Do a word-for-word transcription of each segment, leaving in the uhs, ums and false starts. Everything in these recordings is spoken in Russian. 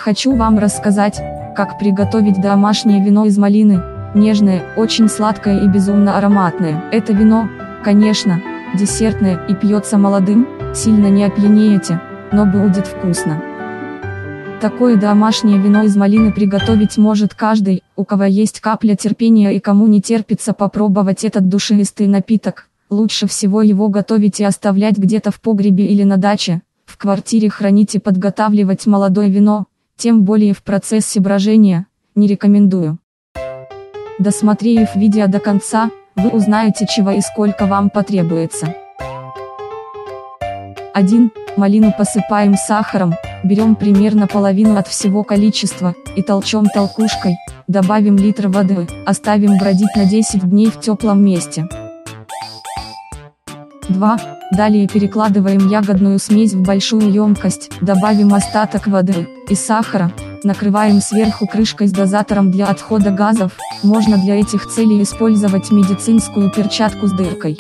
Хочу вам рассказать, как приготовить домашнее вино из малины, нежное, очень сладкое и безумно ароматное. Это вино, конечно, десертное и пьется молодым, сильно не опьянеете, но будет вкусно. Такое домашнее вино из малины приготовить может каждый, у кого есть капля терпения и кому не терпится попробовать этот душистый напиток. Лучше всего его готовить и оставлять где-то в погребе или на даче. В квартире хранить и подготавливать молодое вино, тем более в процессе брожения, не рекомендую. Досмотрев видео до конца, вы узнаете, чего и сколько вам потребуется. один. Малину посыпаем сахаром, берем примерно половину от всего количества, и толчем толкушкой, добавим литр воды, оставим бродить на десять дней в теплом месте. два. Далее перекладываем ягодную смесь в большую емкость, добавим остаток воды и сахара, накрываем сверху крышкой с дозатором для отхода газов, можно для этих целей использовать медицинскую перчатку с дыркой.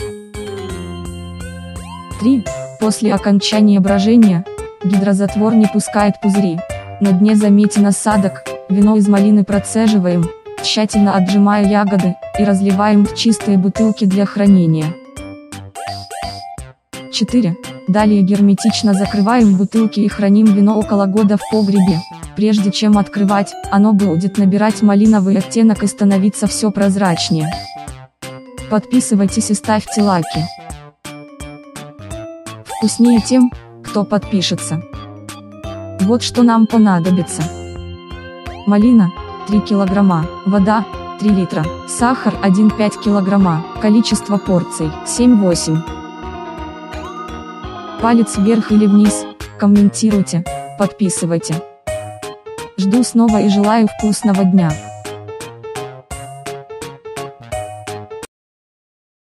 три. После окончания брожения, гидрозатвор не пускает пузыри. На дне заметен осадок, вино из малины процеживаем, тщательно отжимая ягоды, и разливаем в чистые бутылки для хранения. четыре. Далее герметично закрываем бутылки и храним вино около года в погребе. Прежде чем открывать, оно будет набирать малиновый оттенок и становиться все прозрачнее. Подписывайтесь и ставьте лайки. Вкуснее тем, кто подпишется. Вот что нам понадобится. Малина – три килограмма, вода – три литра, сахар – один и пять килограмма, количество порций – семь-восемь. Палец вверх или вниз, комментируйте, подписывайте. Жду снова и желаю вкусного дня.